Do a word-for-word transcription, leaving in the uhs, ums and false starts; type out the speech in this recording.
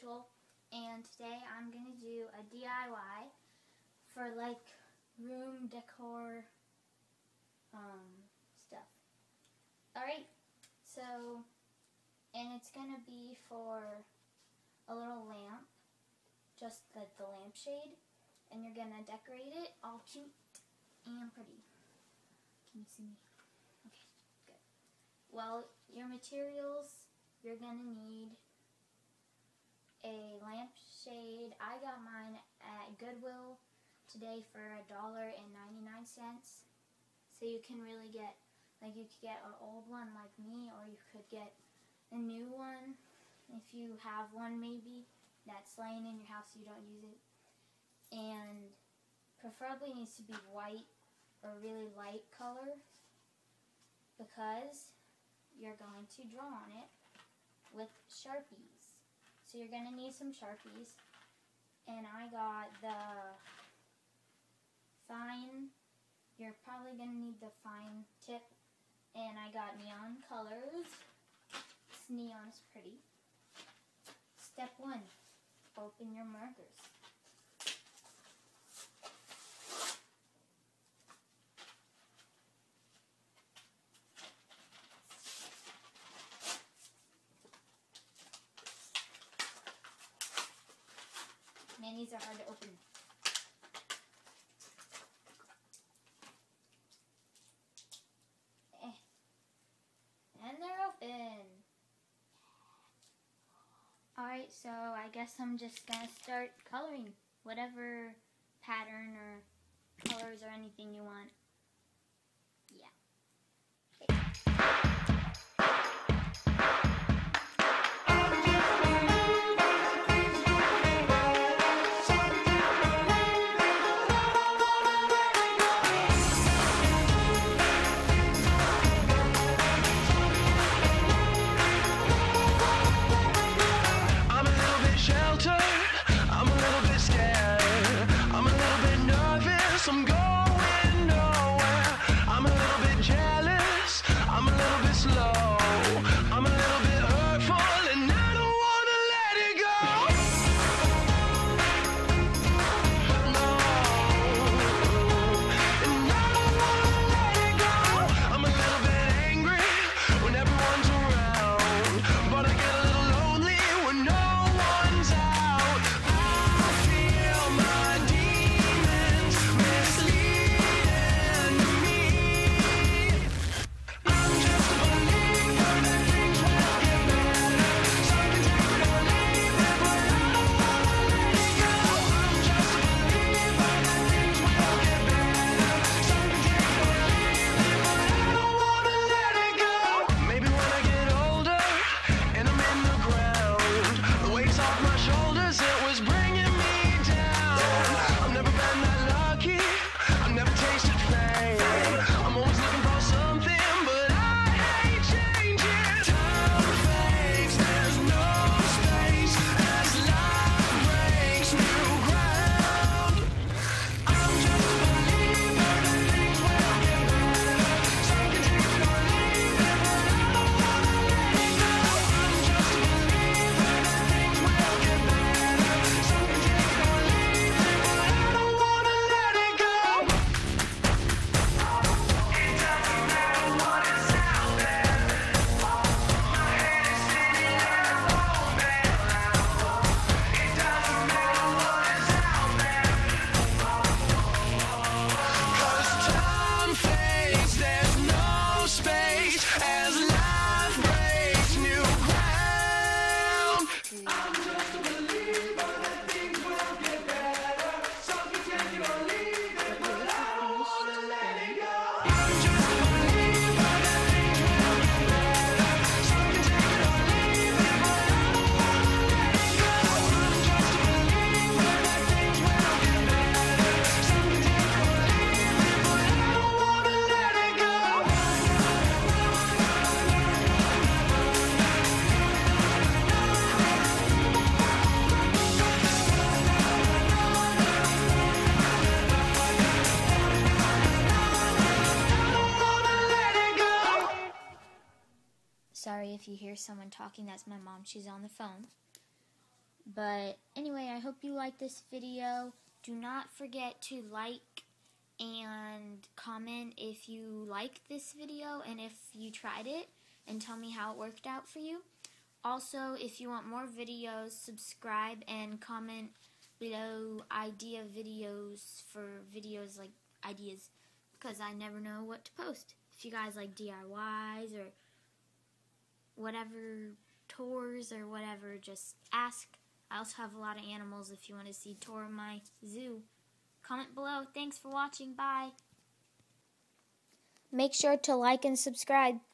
Rachel, and today I'm going to do a D I Y for like room decor um, stuff. Alright, so, and it's going to be for a little lamp, just like the lampshade, and you're going to decorate it all cute and pretty. Can you see me? Okay, good. Well, your materials, you're going to need a lampshade. I got mine at Goodwill today for a dollar and ninety-nine cents. So you can really get, like you could get an old one like me, or you could get a new one if you have one maybe that's laying in your house so you don't use it. And preferably needs to be white or really light color, because you're going to draw on it with Sharpies. So you're going to need some Sharpies, and I got the fine, you're probably going to need the fine tip, and I got neon colors. This neon is pretty. Step one, open your markers. Man, these are hard to open. Eh. And they're open. Alright, so I guess I'm just going to start coloring whatever pattern or colors or anything you want. Yeah. Sorry if you hear someone talking, that's my mom. She's on the phone. But anyway, I hope you like this video. Do not forget to like and comment if you liked this video and if you tried it, and tell me how it worked out for you. Also, if you want more videos, subscribe and comment below idea videos for videos like ideas, because I never know what to post. If you guys like D I Ys or whatever, tours or whatever, just ask. I also have a lot of animals if you want to see a tour of my zoo. Comment below. Thanks for watching. Bye. Make sure to like and subscribe.